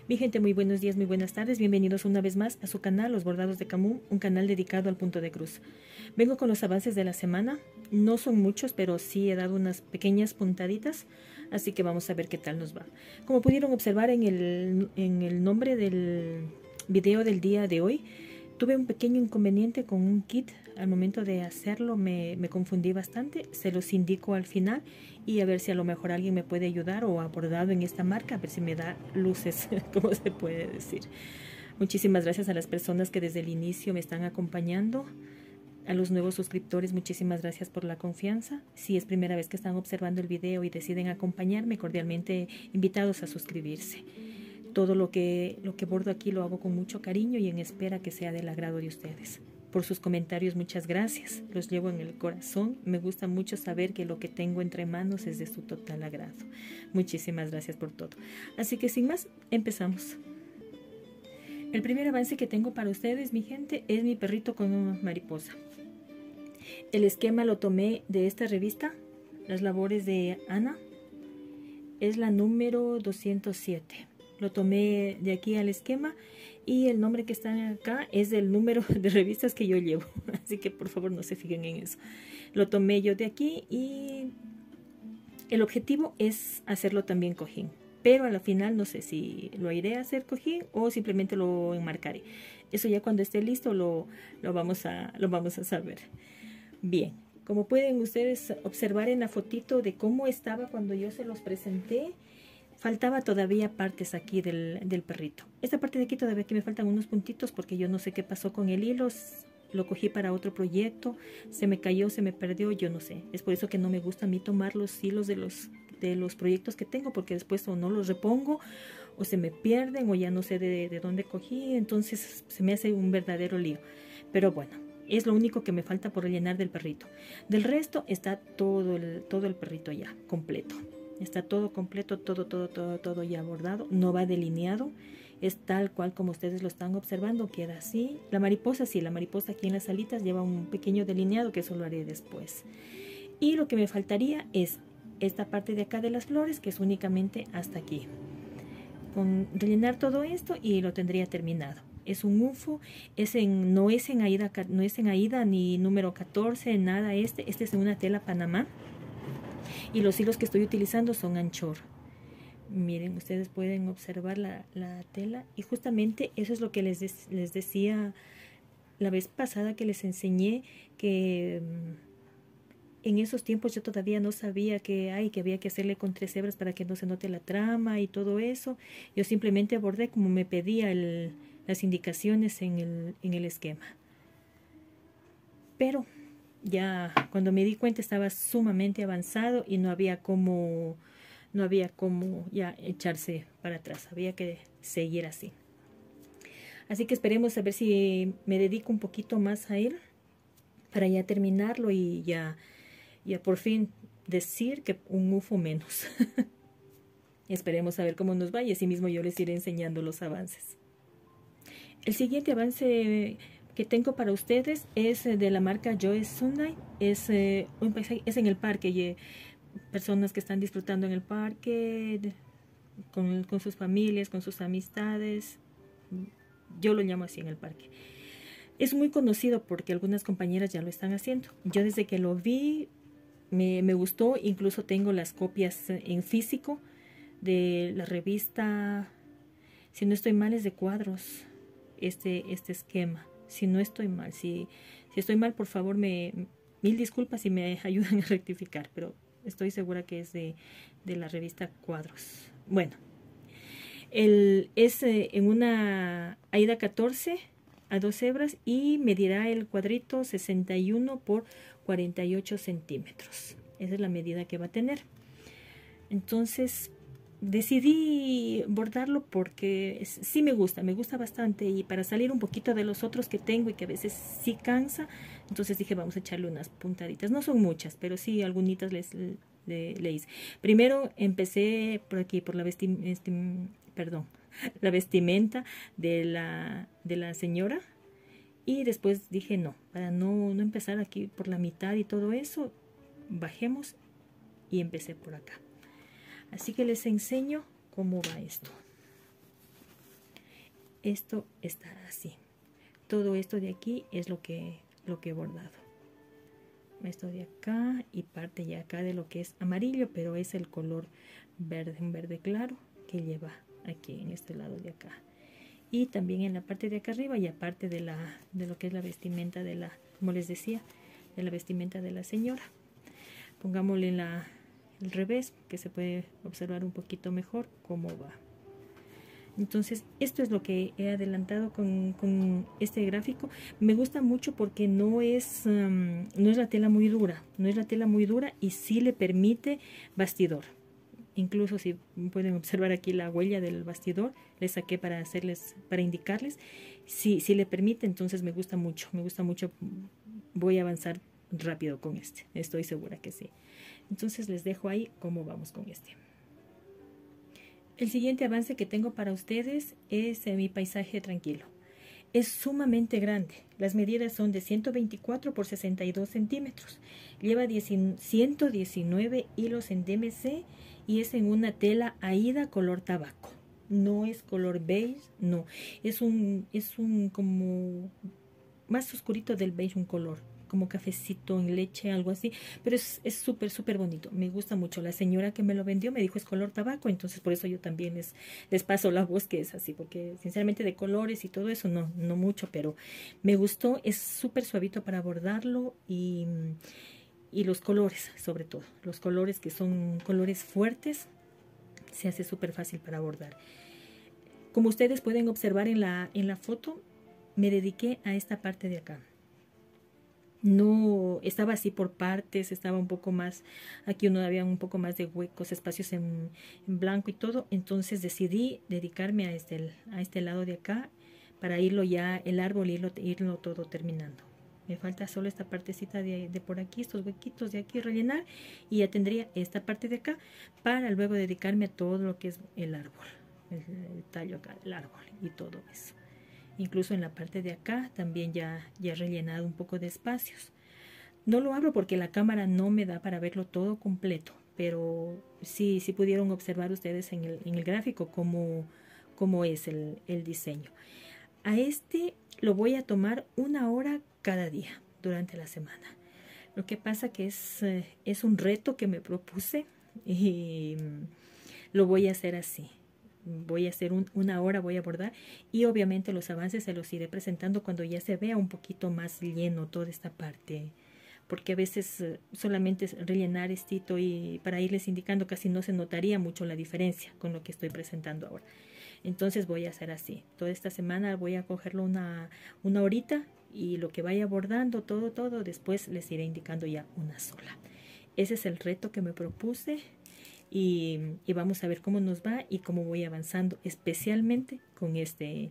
Mi gente, muy buenos días, muy buenas tardes. Bienvenidos una vez más a su canal, Los Bordados de Camus, un canal dedicado al punto de cruz. Vengo con los avances de la semana. No son muchos, pero sí he dado unas pequeñas puntaditas. Así que vamos a ver qué tal nos va. Como pudieron observar en el nombre del video del día de hoy, tuve un pequeño inconveniente con un kit. Al momento de hacerlo me confundí bastante. Se los indico al final y a ver si a lo mejor alguien me puede ayudar o ha bordado en esta marca, a ver si me da luces, como se puede decir. Muchísimas gracias a las personas que desde el inicio me están acompañando. A los nuevos suscriptores, muchísimas gracias por la confianza. Si es primera vez que están observando el video y deciden acompañarme, cordialmente invitados a suscribirse. Todo lo que bordo aquí lo hago con mucho cariño y en espera que sea del agrado de ustedes. Por sus comentarios, muchas gracias. Los llevo en el corazón. Me gusta mucho saber que lo que tengo entre manos es de su total agrado. Muchísimas gracias por todo. Así que sin más, empezamos. El primer avance que tengo para ustedes, mi gente, es mi perrito con una mariposa. El esquema lo tomé de esta revista, Las Labores de Ana. Es la número 207. Lo tomé de aquí al esquema y el nombre que está acá es del número de revistas que yo llevo. Así que por favor no se fijen en eso. Lo tomé yo de aquí y el objetivo es hacerlo también cojín. Pero a la final no sé si lo iré a hacer cojín o simplemente lo enmarcaré. Eso ya cuando esté listo lo vamos a saber. Bien, como pueden ustedes observar en la fotito de cómo estaba cuando yo se los presenté, faltaba todavía partes aquí del perrito. Esta parte de aquí todavía que me faltan unos puntitos porque yo no sé qué pasó con el hilo. Lo cogí para otro proyecto, se me cayó, se me perdió, yo no sé. Es por eso que no me gusta a mí tomar los hilos de los proyectos que tengo, porque después o no los repongo o se me pierden o ya no sé de dónde cogí. Entonces se me hace un verdadero lío. Pero bueno, es lo único que me falta por rellenar del perrito. Del resto está todo el perrito ya completo. Está todo completo, todo ya bordado. No va delineado. Es tal cual como ustedes lo están observando. Queda así. La mariposa, sí, la mariposa aquí en las alitas lleva un pequeño delineado que eso lo haré después. Y lo que me faltaría es esta parte de acá de las flores, que es únicamente hasta aquí. Con rellenar todo esto y lo tendría terminado. Es un UFO, no es en Aida ni número 14, nada este es en una tela Panamá y los hilos que estoy utilizando son anchor. Miren, ustedes pueden observar la tela y justamente eso es lo que les decía la vez pasada que les enseñé, que en esos tiempos yo todavía no sabía que había que hacerle con 3 hebras para que no se note la trama y todo eso. Yo simplemente bordé como me pedía las indicaciones en el esquema. Pero ya cuando me di cuenta estaba sumamente avanzado y no había como ya echarse para atrás. Había que seguir así. Así que esperemos a ver si me dedico un poquito más a él para ya terminarlo y ya por fin decir que un UFO menos. Esperemos a ver cómo nos va y así mismo yo les iré enseñando los avances. El siguiente avance que tengo para ustedes es de la marca Joe Sunday. Es un paisaje, es en el parque y personas que están disfrutando en el parque con sus familias, con sus amistades. Yo lo llamo así, en el parque. Es muy conocido porque algunas compañeras ya lo están haciendo. Yo desde que lo vi me gustó, incluso tengo las copias en físico de la revista, si no estoy mal es de cuadros, este esquema, si no estoy mal, si estoy mal por favor mil disculpas y me ayudan a rectificar, pero estoy segura que es de la revista Cuadros. Bueno, es en una Aida 14 a 2 hebras y medirá el cuadrito 61 por 48 centímetros. Esa es la medida que va a tener. Entonces decidí bordarlo porque sí me gusta bastante y para salir un poquito de los otros que tengo y que a veces sí cansa, entonces dije vamos a echarle unas puntaditas. No son muchas, pero sí algunitas le hice. Primero empecé por aquí, por la vestimenta de la señora. Y después dije no, para no empezar aquí por la mitad y todo eso, bajemos y empecé por acá. Así que les enseño cómo va esto. esto estará así. Todo esto de aquí es lo que he bordado. Esto de acá y parte ya acá de lo que es amarillo, pero es el color verde, un verde claro que lleva aquí en este lado de acá. Y también en la parte de acá arriba y aparte de lo que es la vestimenta de la, como les decía, de la vestimenta de la señora. Pongámosle el revés, que se puede observar un poquito mejor cómo va. Entonces esto es lo que he adelantado con este gráfico. Me gusta mucho porque no es la tela muy dura, y sí le permite bastidor. Incluso si pueden observar aquí la huella del bastidor, le saqué para indicarles. Si le permite, entonces me gusta mucho. Voy a avanzar rápido con este, estoy segura que sí. Entonces les dejo ahí cómo vamos con este. El siguiente avance que tengo para ustedes es mi paisaje tranquilo. Es sumamente grande. Las medidas son de 124 por 62 centímetros. Lleva 119 hilos en DMC y es en una tela Aida color tabaco. No es color beige, no. Es un como más oscurito del beige, un color como cafecito en leche, algo así, pero es súper bonito, me gusta mucho. La señora que me lo vendió me dijo es color tabaco, entonces por eso yo también les paso la voz que es así, porque sinceramente de colores y todo eso no mucho, pero me gustó, es súper suavito para bordarlo y los colores, sobre todo, los colores que son colores fuertes, se hace súper fácil para bordar. Como ustedes pueden observar en la foto, me dediqué a esta parte de acá. No estaba así por partes, estaba un poco más, aquí había un poco más de huecos, espacios en blanco y todo, entonces decidí dedicarme a este lado de acá para irlo ya, el árbol, irlo todo terminando. Me falta solo esta partecita de por aquí, estos huequitos de aquí rellenar, y ya tendría esta parte de acá para luego dedicarme a todo lo que es el árbol, el tallo acá del árbol y todo eso. Incluso en la parte de acá también ya he rellenado un poco de espacios. No lo abro porque la cámara no me da para verlo todo completo, pero sí pudieron observar ustedes en el gráfico cómo es el diseño. A este lo voy a tomar 1 hora cada día durante la semana. Lo que pasa que es un reto que me propuse y lo voy a hacer así. Voy a hacer 1 hora, voy a bordar, y obviamente los avances se los iré presentando cuando ya se vea un poquito más lleno toda esta parte, porque a veces solamente es rellenar estito y para irles indicando casi no se notaría mucho la diferencia con lo que estoy presentando ahora. Entonces voy a hacer así, toda esta semana voy a cogerlo una horita, y lo que vaya bordando todo, después les iré indicando ya una sola. Ese es el reto que me propuse. Y vamos a ver cómo nos va y cómo voy avanzando, especialmente con este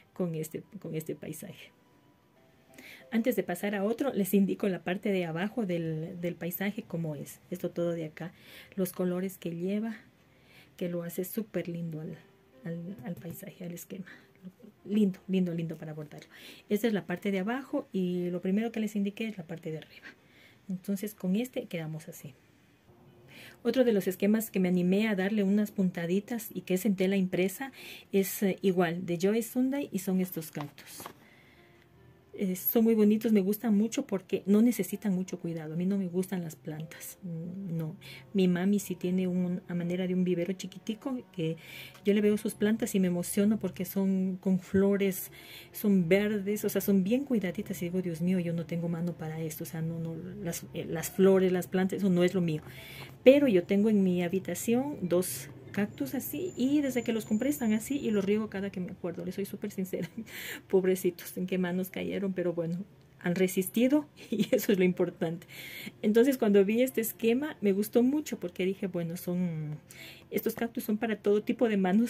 paisaje. Antes de pasar a otro, les indico la parte de abajo del paisaje cómo es. Esto todo de acá, los colores que lleva, que lo hace súper lindo al paisaje, al esquema. Lindo para bordarlo. Esta es la parte de abajo y lo primero que les indiqué es la parte de arriba. Entonces con este quedamos así. Otro de los esquemas que me animé a darle unas puntaditas y que es en tela impresa es igual, de Joy Sunday, y son estos cactus. Son muy bonitos, me gustan mucho porque no necesitan mucho cuidado. A mí no me gustan las plantas, no. Mi mami sí tiene a manera de un vivero chiquitico, que yo le veo sus plantas y me emociono porque son con flores, son verdes, o sea, son bien cuidaditas, y digo, Dios mío, yo no tengo mano para esto, o sea, las flores, las plantas, eso no es lo mío. Pero yo tengo en mi habitación 2 cactus así, y desde que los compré están así y los riego cada que me acuerdo. Les soy súper sincera. Pobrecitos, en qué manos cayeron, pero bueno, han resistido y eso es lo importante. Entonces cuando vi este esquema me gustó mucho porque dije, bueno, estos cactus son para todo tipo de manos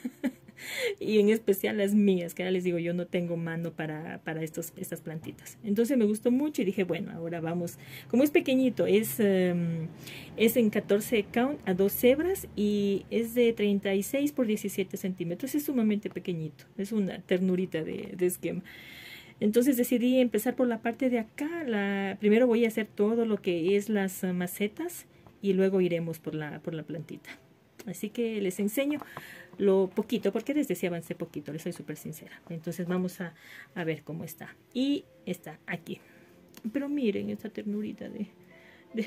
y en especial las mías, que ahora les digo, yo no tengo mano para estas plantitas. Entonces me gustó mucho y dije, bueno, ahora vamos. Como es pequeñito, es en 14 count a 2 hebras y es de 36 por 17 centímetros. Es sumamente pequeñito, es una ternurita de esquema. Entonces decidí empezar por la parte de acá. Primero voy a hacer todo lo que es las macetas y luego iremos por la plantita. Así que les enseño lo poquito, porque desde sí avancé poquito, les soy súper sincera. Entonces vamos a ver cómo está. Y está aquí. Pero miren esta ternurita de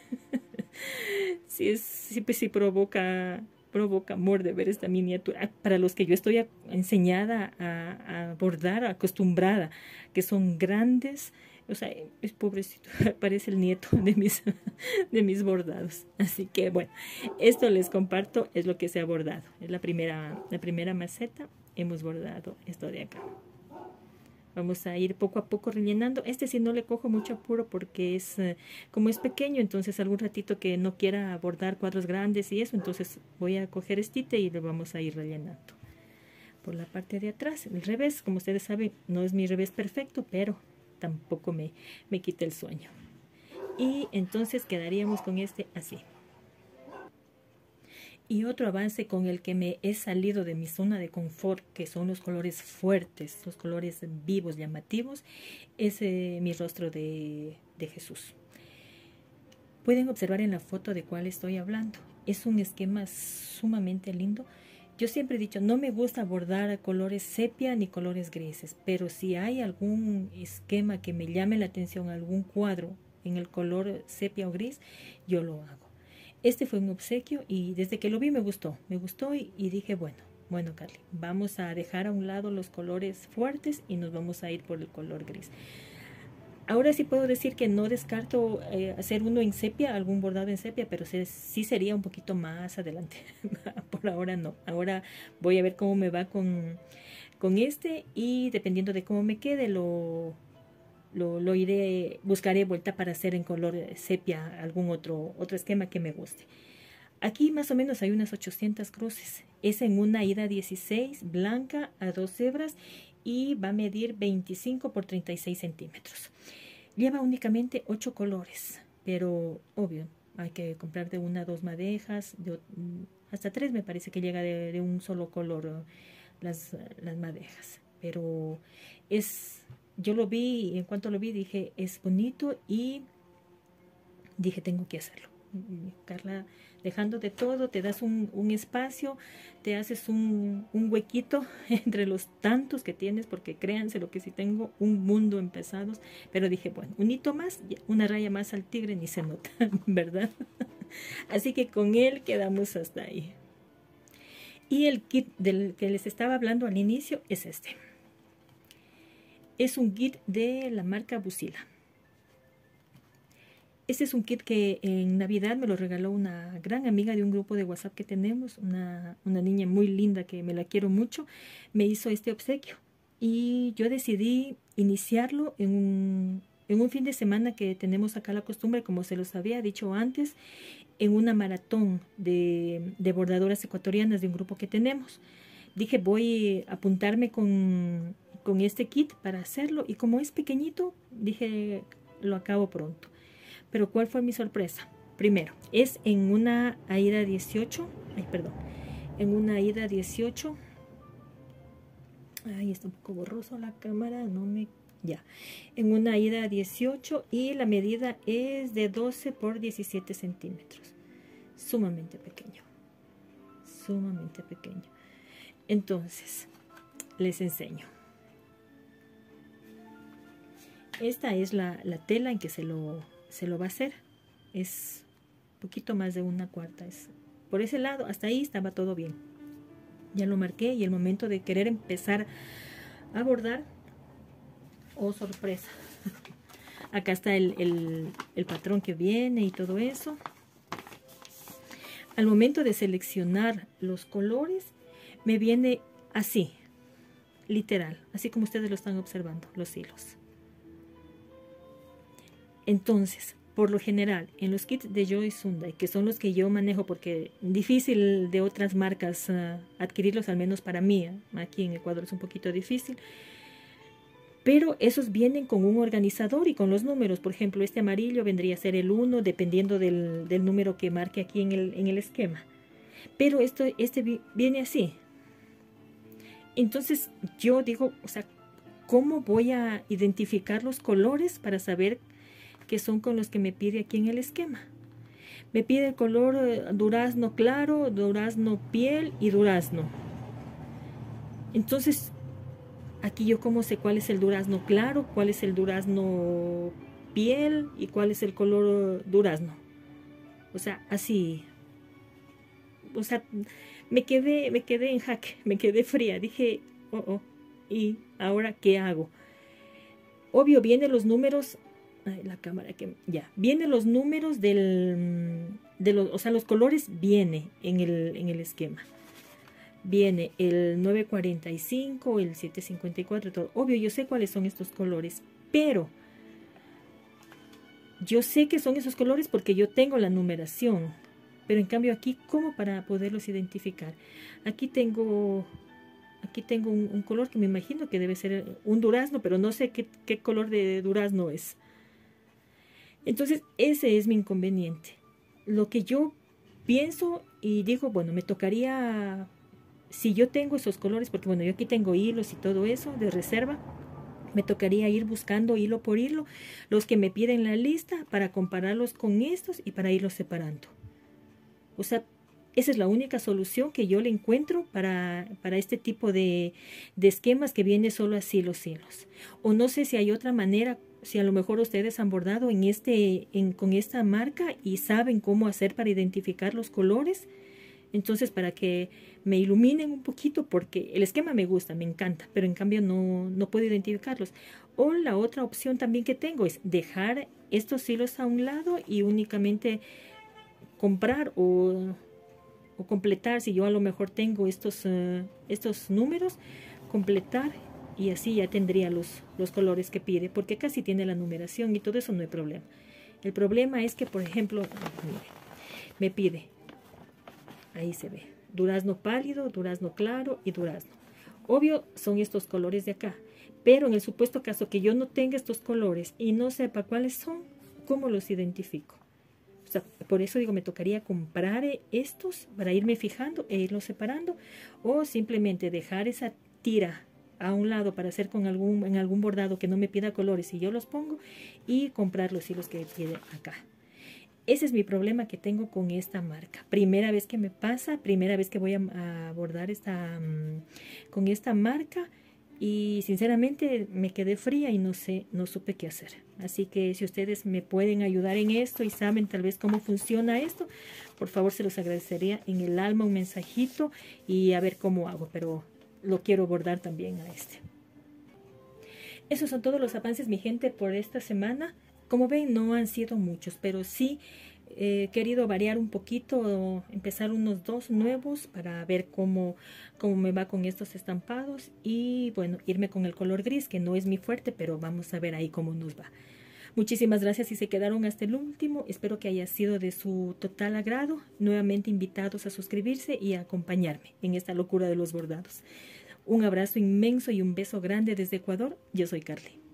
sí provoca amor de ver esta miniatura. Para los que yo estoy enseñada a bordar, acostumbrada, que son grandes, o sea, es pobrecito, parece el nieto de mis bordados. Así que bueno, esto les comparto, es lo que se ha bordado. Es la primera maceta, hemos bordado esto de acá. Vamos a ir poco a poco rellenando. Este sí no le cojo mucho apuro porque es como es pequeño, entonces algún ratito que no quiera bordar cuadros grandes y eso, entonces voy a coger este y le vamos a ir rellenando. Por la parte de atrás, el revés, como ustedes saben, no es mi revés perfecto, pero tampoco me quita el sueño. Y entonces quedaríamos con este así. Y otro avance con el que me he salido de mi zona de confort, que son los colores fuertes, los colores vivos, llamativos, es mi rostro de Jesús. Pueden observar en la foto de cuál estoy hablando. Es un esquema sumamente lindo. Yo siempre he dicho, no me gusta bordar colores sepia ni colores grises, pero si hay algún esquema que me llame la atención, algún cuadro en el color sepia o gris, yo lo hago. Este fue un obsequio y desde que lo vi me gustó y dije, bueno Carly, vamos a dejar a un lado los colores fuertes y nos vamos a ir por el color gris. Ahora sí puedo decir que no descarto hacer uno en sepia, algún bordado en sepia, pero sí sería un poquito más adelante. Por ahora no. Ahora voy a ver cómo me va con este y dependiendo de cómo me quede buscaré vuelta para hacer en color sepia algún otro esquema que me guste. Aquí más o menos hay unas 800 cruces. Es en una ida 16 blanca a 2 hebras y va a medir 25 por 36 centímetros. Lleva únicamente 8 colores, pero obvio, hay que comprar de 1 a 2 madejas, hasta 3 me parece que llega de un solo color las madejas. Pero yo lo vi y en cuanto lo vi dije, es bonito y dije, tengo que hacerlo. Carla, dejando de todo, te das un espacio, te haces un huequito entre los tantos que tienes, porque créanse lo que sí tengo un mundo empezados, pero dije, bueno, un hito más, una raya más al tigre ni se nota, ¿verdad? Así que con él quedamos hasta ahí. Y el kit del que les estaba hablando al inicio es este. Es un kit de la marca Busila. Este es un kit que en Navidad me lo regaló una gran amiga de un grupo de WhatsApp que tenemos, una niña muy linda que me la quiero mucho, me hizo este obsequio. Y yo decidí iniciarlo en un fin de semana que tenemos acá la costumbre, como se los había dicho antes, en una maratón de bordadoras ecuatorianas de un grupo que tenemos. Dije, voy a apuntarme con este kit para hacerlo y como es pequeñito, dije, lo acabo pronto. Pero ¿cuál fue mi sorpresa? Primero, es en una AIDA 18, en una AIDA 18, está un poco borroso la cámara, en una AIDA 18 y la medida es de 12 por 17 centímetros, sumamente pequeño. Entonces, les enseño. Esta es la tela en que se lo va a hacer. Es un poquito más de 1/4. Por ese lado, hasta ahí estaba todo bien. Ya lo marqué y el momento de querer empezar a bordar, oh sorpresa. Acá está el patrón que viene y todo eso. Al momento de seleccionar los colores, me viene así, literal, así como ustedes lo están observando, los hilos. Entonces, por lo general, en los kits de Joyce Sunday, que son los que yo manejo, porque difícil de otras marcas adquirirlos, al menos para mí, aquí en Ecuador es un poquito difícil, pero esos vienen con un organizador y con los números. Por ejemplo, este amarillo vendría a ser el 1, dependiendo del número que marque aquí en el esquema. Pero este viene así. Entonces, yo digo, o sea, ¿cómo voy a identificar los colores para saber que son con los que me pide aquí en el esquema? Me pide el color durazno claro, durazno piel y durazno. Entonces, aquí yo cómo sé cuál es el durazno claro, cuál es el durazno piel y cuál es el color durazno. O sea, así. O sea, me quedé en jaque, me quedé fría. Dije, oh, ¿y ahora qué hago? Obvio, vienen los números. Ay, la cámara que ya. Vienen los números o sea, los colores viene en el esquema. Viene el 945, el 754, todo. Obvio, yo sé cuáles son estos colores, pero yo sé que son esos colores porque yo tengo la numeración. Pero en cambio aquí, ¿cómo para poderlos identificar? Aquí tengo un color que me imagino que debe ser un durazno, pero no sé qué color de durazno es. Entonces, ese es mi inconveniente. Lo que yo pienso y digo, bueno, me tocaría, si yo tengo esos colores, porque bueno, yo aquí tengo hilos y todo eso de reserva, me tocaría ir buscando hilo por hilo los que me piden la lista para compararlos con estos y para irlos separando. O sea, esa es la única solución que yo le encuentro para este tipo de esquemas que viene solo así los hilos. O no sé si hay otra manera, si a lo mejor ustedes han bordado con esta marca y saben cómo hacer para identificar los colores. Entonces, para que me iluminen un poquito, porque el esquema me gusta, me encanta, pero en cambio no puedo identificarlos. O la otra opción también que tengo es dejar estos hilos a un lado y únicamente comprar o completar, si yo a lo mejor tengo estos números, completar y así ya tendría los colores que pide, porque casi tiene la numeración y todo eso no hay problema. El problema es que, por ejemplo, me pide, ahí se ve, durazno pálido, durazno claro y durazno. Obvio son estos colores de acá, pero en el supuesto caso que yo no tenga estos colores y no sepa cuáles son, ¿cómo los identifico? O sea, por eso digo, me tocaría comprar estos para irme fijando e irlos separando, o simplemente dejar esa tira a un lado para hacer en algún bordado que no me pida colores y yo los pongo, y comprar los hilos que pide acá. Ese es mi problema que tengo con esta marca. Primera vez que me pasa, primera vez que voy a bordar con esta marca. Y sinceramente me quedé fría y no supe qué hacer. Así que si ustedes me pueden ayudar en esto y saben tal vez cómo funciona esto, por favor se los agradecería en el alma un mensajito y a ver cómo hago. Pero lo quiero bordar también a este. Esos son todos los avances, mi gente, por esta semana. Como ven, no han sido muchos, pero sí he querido variar un poquito, empezar unos 2 nuevos para ver cómo me va con estos estampados y bueno, irme con el color gris, que no es mi fuerte, pero vamos a ver ahí cómo nos va. Muchísimas gracias si se quedaron hasta el último. Espero que haya sido de su total agrado. Nuevamente invitados a suscribirse y a acompañarme en esta locura de los bordados. Un abrazo inmenso y un beso grande desde Ecuador. Yo soy Carly.